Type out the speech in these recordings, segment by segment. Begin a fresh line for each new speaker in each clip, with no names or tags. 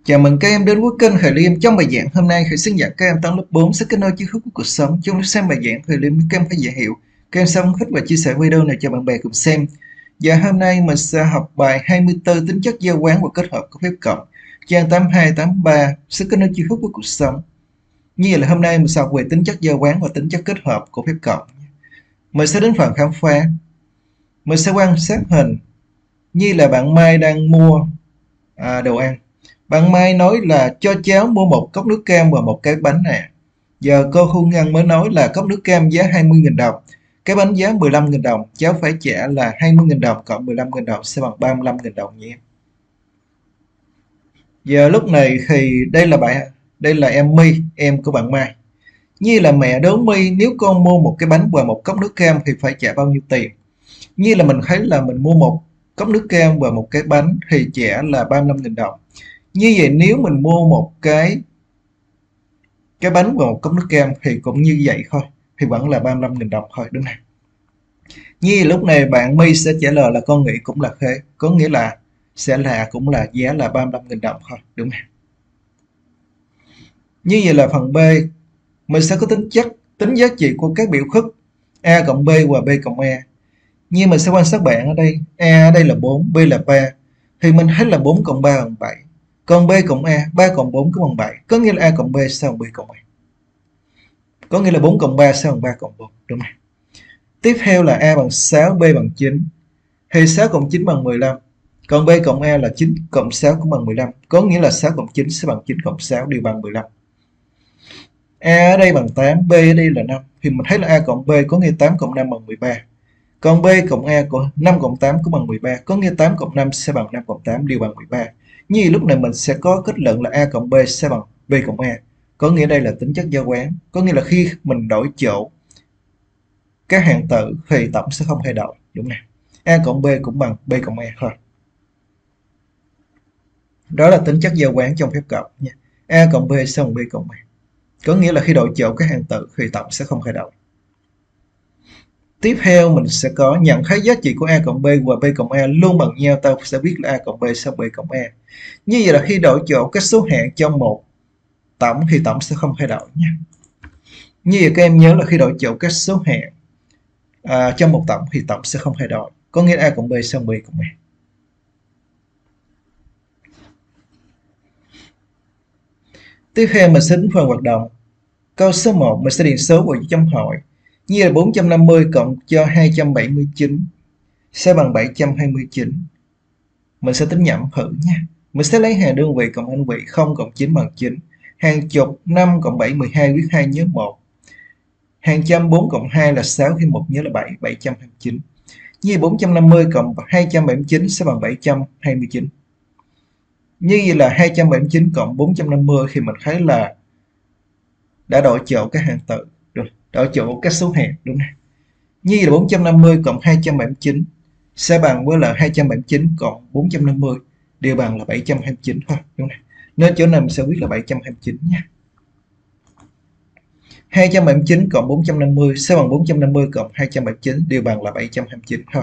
Chào mừng các em đến với kênh Khải Liêm. Trong bài giảng hôm nay, Khải xin dẫn các em toán lớp 4 sẽ kết nối tri thức của cuộc sống. Trong lúc xem bài giảng, Khải Liêm các em phải dễ hiểu. Các em xong thích và chia sẻ video này cho bạn bè cùng xem. Và hôm nay mình sẽ học bài 24 tính chất giao quán và kết hợp của phép cộng. Trang 82, 83 sẽ kết nối tri thức của cuộc sống. Như vậy là hôm nay mình sẽ học về tính chất giao quán và tính chất kết hợp của phép cộng. Mình sẽ đến phần khám phá. Mình sẽ quan sát hình như là bạn Mai đang mua đồ ăn. Bạn Mai nói là cho cháu mua một cốc nước cam và một cái bánh nè. Giờ cô Thu Ngân mới nói là cốc nước cam giá 20.000 đồng, cái bánh giá 15.000 đồng, cháu phải trả là 20.000 đồng cộng 15.000 đồng sẽ bằng 35.000 đồng nhé. Giờ lúc này thì đây là em My, em của bạn Mai. Như là mẹ đố My nếu con mua một cái bánh và một cốc nước cam thì phải trả bao nhiêu tiền. Như là mình thấy là mình mua một cốc nước cam và một cái bánh thì trả là 35.000 đồng. Như vậy nếu mình mua một cái bánh và một cốc nước cam thì cũng như vậy thôi, thì vẫn là 35.000 đồng thôi, đúng không? Như lúc này bạn My sẽ trả lời là con nghĩ cũng là thế, có nghĩa là cũng là giá là 35.000 đồng thôi, đúng không? Như vậy là phần B mình sẽ có tính giá trị của các biểu thức A cộng B và B cộng A. Như mình sẽ quan sát bạn ở đây, A ở đây là 4, B là 3, thì mình thấy là 4 cộng 3 bằng 7. Còn B cộng A, 3 cộng 4 có bằng 7, có nghĩa là A cộng B sẽ bằng B cộng A. Có nghĩa là 4 cộng 3 sẽ bằng 3 cộng 4, đúng không? Tiếp theo là A bằng 6, B bằng 9, thì 6 cộng 9 bằng 15. Còn B cộng A là 9 cộng 6 cũng bằng 15, có nghĩa là 6 cộng 9 sẽ bằng 9 cộng 6 đều bằng 15. A ở đây bằng 8, B ở đây là 5, thì mình thấy là A cộng B có nghĩa 8 cộng 5 bằng 13. Còn B cộng A của 5 cộng 8 cũng bằng 13, có nghĩa 8 cộng 5 sẽ bằng 5 cộng 8 đều bằng 13. Như lúc này mình sẽ có kết luận là A cộng B sẽ bằng B cộng A. Có nghĩa đây là tính chất giao quán, có nghĩa là khi mình đổi chỗ các hạng tử thì tổng sẽ không thay đổi, đúng không? A cộng B cũng bằng B cộng A thôi. Đó là tính chất giao quán trong phép cộng nha. A cộng B sẽ bằng B cộng A. Có nghĩa là khi đổi chỗ các hạng tử thì tổng sẽ không thay đổi. Tiếp theo mình sẽ có nhận thấy giá trị của A cộng B và B cộng A luôn bằng nhau, ta sẽ biết là A cộng B sẽ bằng B cộng A. Như vậy là khi đổi chỗ các số hạng trong một tổng thì tổng sẽ không thay đổi nha. Như vậy các em nhớ là khi đổi chỗ các số hạng trong một tổng thì tổng sẽ không thay đổi, có nghĩa là A cộng B sẽ bằng B cộng A. Tiếp theo mình sẽ đến phần hoạt động. Câu số 1 mình sẽ điền số vào chấm hỏi. Như là 450 cộng cho 279 sẽ bằng 729. Mình sẽ tính nhẩm thử nha. Mình sẽ lấy hàng đơn vị cộng đơn vị, 0 cộng 9 bằng 9. Hàng chục 5 cộng 7 12 viết 2 nhớ 1. Hàng trăm 4 cộng 2 là 6 thêm 1 nhớ là 7, 729. Như 450 cộng 279 sẽ bằng 729. Như vậy là 279 cộng 450 thì mình thấy là đã đổi chỗ các hạng tử, đổi chỗ các số hạng, đúng không? Như là 450 cộng 279 sẽ bằng với là 279 cộng 450 đều bằng là 729 thôi, đúng không? Nên chỗ này mình sẽ viết là 729 nha. 279 cộng 450 sẽ bằng 450 cộng 279 đều bằng là 729 thôi.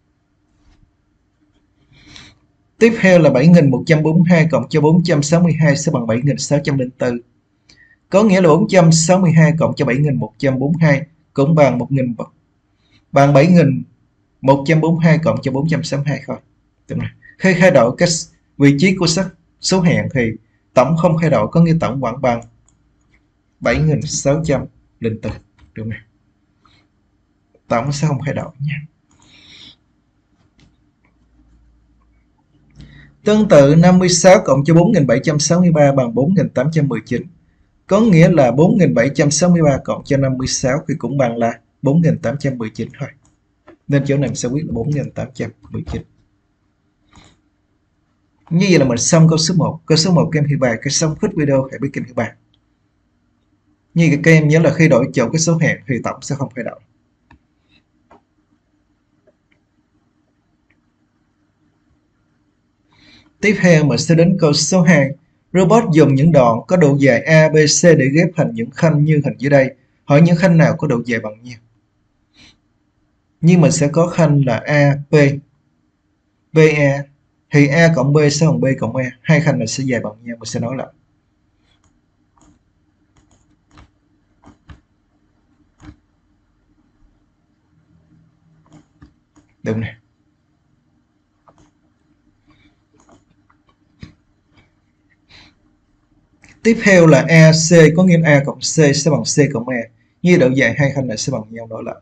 Tiếp theo là 7142 cộng cho 462 sẽ bằng 7604. Có nghĩa là 462 cộng cho 7142 cũng bằng 7142 cộng cho 462 thôi. Khi thay đổi các vị trí của số hạng thì tổng không thay đổi, có nghĩa tổng vẫn bằng 7604, đúng không? Tổng sẽ không thay đổi nha. Tương tự 56 cộng cho 4763 bằng 4819. Có nghĩa là 4763 cộng cho 56 thì cũng bằng là 4819 thôi. Nên chỗ này mình sẽ viết là 4819. Như vậy là mình xong câu số 1. Câu số 1 các em hiểu bài, cái xong thích video hãy biết kênh hiểu bài. Như các em nhớ là khi đổi chỗ cái số hạng thì tổng sẽ không thay đổi. Tiếp theo mình sẽ đến câu số 2. Robot dùng những đoạn có độ dài A, B, C để ghép thành những khanh như hình dưới đây. Hỏi những khanh nào có độ dài bằng nhiêu? Như mình sẽ có khanh là A, P, BA, thì A cộng B sẽ bằng B cộng E. Hai khanh này sẽ dài bằng nhau. Mình sẽ nói lại. Đúng này. Tiếp theo là AC, có nghĩa là A cộng C sẽ bằng C cộng E. Như độ dài hai khanh này sẽ bằng nhau, nói lại.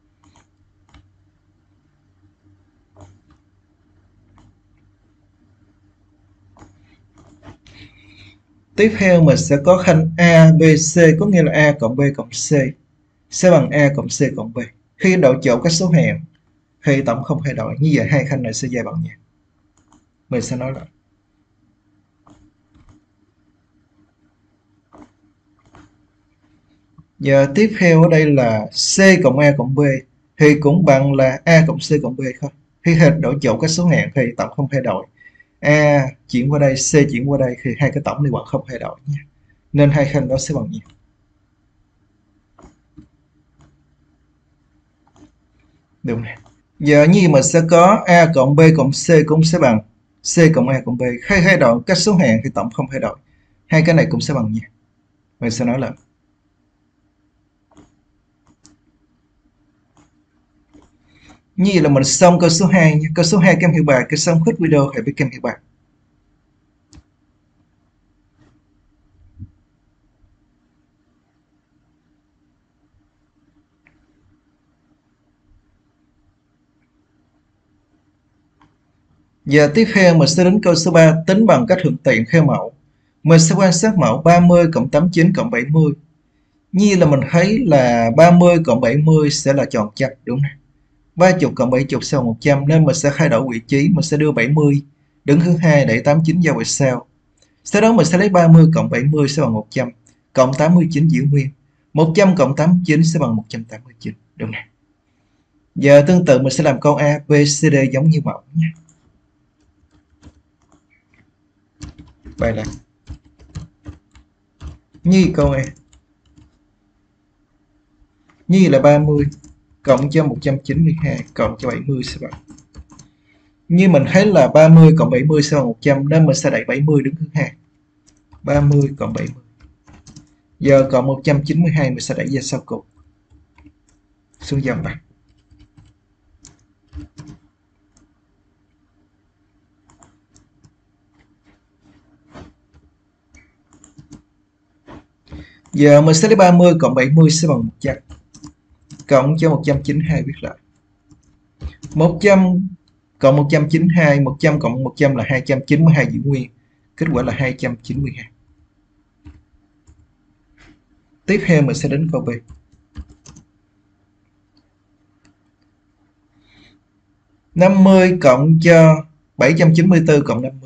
Tiếp theo mình sẽ có khanh A, B, C, có nghĩa là A cộng B cộng C sẽ bằng A cộng C cộng B. Khi đổi chỗ các số hạng thì tổng không thay đổi. Như vậy hai khanh này sẽ dài bằng nhau. Mình sẽ nói lại. Giờ tiếp theo ở đây là C cộng A cộng B thì cũng bằng là A cộng C cộng B thôi. Khi đổi chỗ các số hạng thì tổng không thay đổi. A chuyển qua đây, C chuyển qua đây thì hai cái tổng này vẫn không thay đổi nha. Nên hai khanh đó sẽ bằng nhau. Đúng này. Giờ như mình sẽ có A cộng B cộng C cũng sẽ bằng C cộng A cộng B. Khi thay đổi các số hạng thì tổng không thay đổi. Hai cái này cũng sẽ bằng nhau. Mình sẽ nói lại. Như vậy là mình xong câu số 2 nha. Câu số 2 các em hiểu bài. Cái xong hết video hãy biết các em hiểu bài. Giờ tiếp theo mình sẽ đến câu số 3, tính bằng cách thuận tiện theo mẫu. Mình sẽ quan sát mẫu 30 cộng 89 cộng 70. Như là mình thấy là 30 cộng 70 sẽ là tròn chặt, đúng không? 30 cộng 70 sau 100 nên mình sẽ thay đổi vị trí. Mình sẽ đưa 70 đứng thứ hai để 89 vào về sau. Sau đó mình sẽ lấy 30 cộng 70 sẽ bằng 100 cộng 89 giữ nguyên. 100 cộng 89 sẽ bằng 189, đúng này. Giờ tương tự mình sẽ làm câu A, B, C, D giống như mẫu nhé. Bài là như câu A. Như là 30 cộng cho 192 cộng cho 70 sẽ bằng. Như mình thấy là 30 cộng 70 sẽ bằng 100 nên mình sẽ đẩy 70 đứng thứ hai. 30 cộng 70. Giờ cộng 192 mình sẽ đẩy ra sau cùng. Xuống dòng bằng. Giờ mình sẽ lấy 30 cộng 70 sẽ bằng 100. Cộng cho 192 viết lại. 100 cộng 192, 100 cộng 100 là 292 giữ nguyên. Kết quả là 292. Tiếp theo mình sẽ đến câu B. Năm mươi cộng cho 794 cộng 50.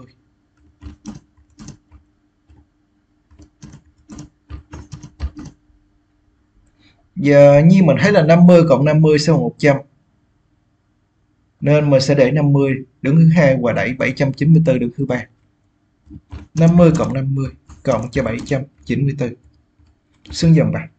Giờ như mình thấy là 50 cộng 50 sẽ bằng 100. Nên mình sẽ để 50 đứng thứ hai và đẩy 794 đứng thứ ba. 50 cộng 50 cộng cho 794. Xuống dòng bằng.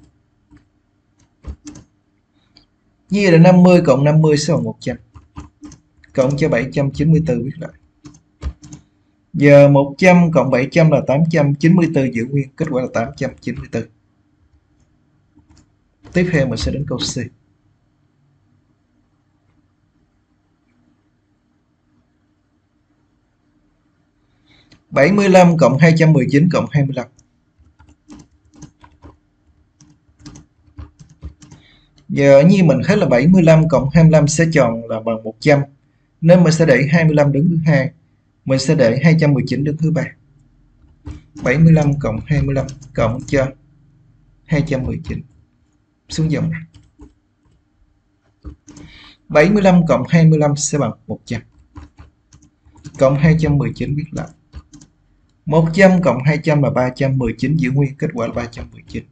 Như vậy là 50 cộng 50 sẽ bằng 100. Cộng cho 794 viết lại. Giờ 100 cộng 700 là 894 giữ nguyên. Kết quả là 894. Tiếp theo mình sẽ đến câu C. Bảy mươi lăm cộng 219 cộng 25. Giờ như mình thấy là 75 cộng 25 sẽ tròn là bằng 100. Nên mình sẽ để 25 đứng thứ hai. Mình sẽ để 219 đứng thứ ba. 75 cộng 25 cộng cho 219. Xuống dòng này. 75 cộng 25 sẽ bằng 100. Cộng 219 viết lại. 100 cộng 200 là 319 giữ nguyên. Kết quả là 319.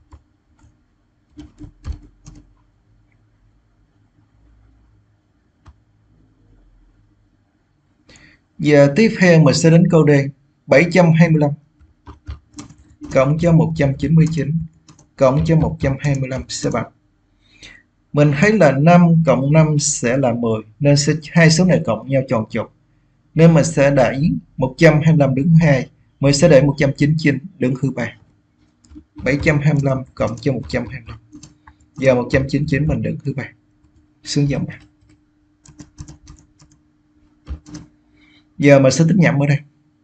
Giờ tiếp theo mình sẽ đến câu D. 725 cộng cho 199 cộng cho 125 sẽ bằng. Mình thấy là 5 cộng 5 sẽ là 10 nên hai số này cộng nhau tròn trục. nên mình sẽ đẩy 125 đứng thứ hai, mình sẽ đẩy 199 đứng thứ ba. 725 cộng cho 125, giờ 199 mình đứng thứ ba, xuống dòng này. Giờ mình sẽ tính nhẩm ở đây.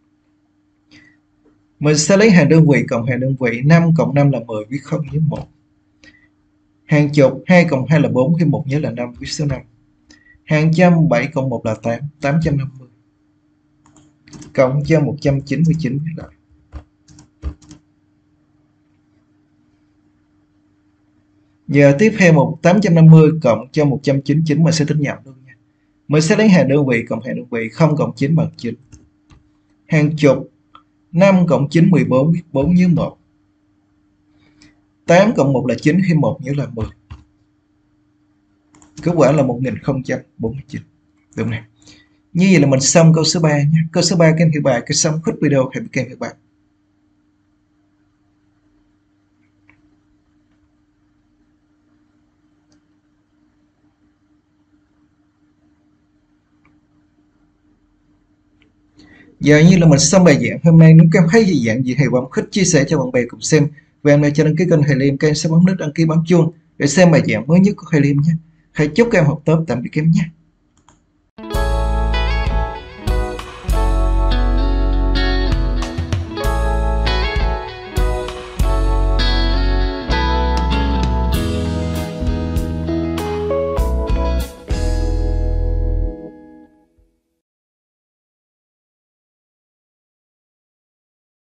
Mình sẽ lấy hàng đơn vị cộng hàng đơn vị. 5 cộng 5 là 10, viết 0 nhớ 1. Hàng chục 2 cộng 2 là 4, khi 1 nhớ là 5, viết số 5. Hàng trăm 7 cộng 1 là 8, 850. Cộng cho 199 viết lại. Giờ tiếp theo 850 cộng cho 199 mình sẽ tính nhẩm luôn nha. Mình sẽ lấy hàng đơn vị cộng hàng đơn vị. 0 cộng 9 bằng 9. Hàng chục 5 cộng 9 14, viết 4 nhớ 1. 8 cộng 1 là 9, khi 1 nhớ là 10. Kết quả là 1049. Đúng này. Như vậy là mình xong câu số 3 nhé. Câu số 3 các em hiểu bài, cái xong khúc video thì các em hiểu bài. Giờ như là mình xong bài giảng hôm nay. Nếu các em thấy gì dạng gì thì bấm khích chia sẻ cho bạn bè cùng xem. Và em này cho đăng ký kênh Thầy Liêm, các em sẽ bấm nút đăng ký bấm chuông để xem bài giảng mới nhất của Thầy Liêm nhé. Hãy chúc các em học tốt, tạm biệt các em nhé.